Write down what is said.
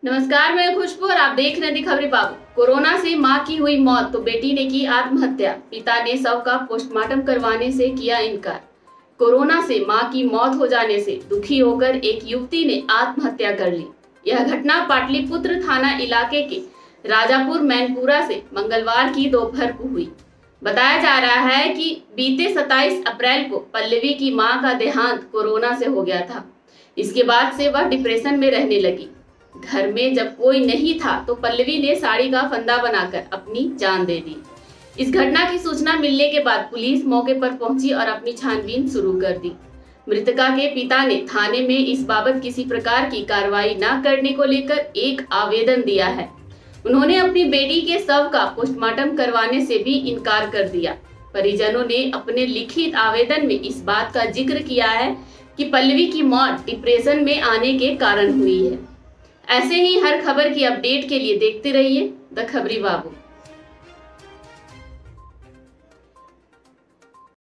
नमस्कार, मैं खुशबू और आप देख रहे हैं दी खबरी बाबू। कोरोना से मां की हुई मौत तो बेटी ने की आत्महत्या। पिता ने शव का पोस्टमार्टम करवाने से किया इनकार। कोरोना से मां की मौत हो जाने से दुखी होकर एक युवती ने आत्महत्या कर ली। यह घटना पाटलिपुत्र थाना इलाके के राजापुर मैनपुरा से मंगलवार की दोपहर को हुई। बताया जा रहा है कि बीते 27 अप्रैल को पल्लवी की मां का देहांत कोरोना से हो गया था। इसके बाद से वह डिप्रेशन में रहने लगी। घर में जब कोई नहीं था तो पल्लवी ने साड़ी का फंदा बनाकर अपनी जान दे दी। इस घटना की सूचना मिलने के बाद पुलिस मौके पर पहुंची और अपनी छानबीन शुरू कर दी। मृतका के पिता ने थाने में इस बाबत किसी प्रकार की कार्रवाई न करने को लेकर एक आवेदन दिया है। उन्होंने अपनी बेटी के शव का पोस्टमार्टम करवाने से भी इनकार कर दिया। परिजनों ने अपने लिखित आवेदन में इस बात का जिक्र किया है कि पल्लवी की मौत डिप्रेशन में आने के कारण हुई है। ऐसे ही हर खबर की अपडेट के लिए देखते रहिए द खबरी बाबू।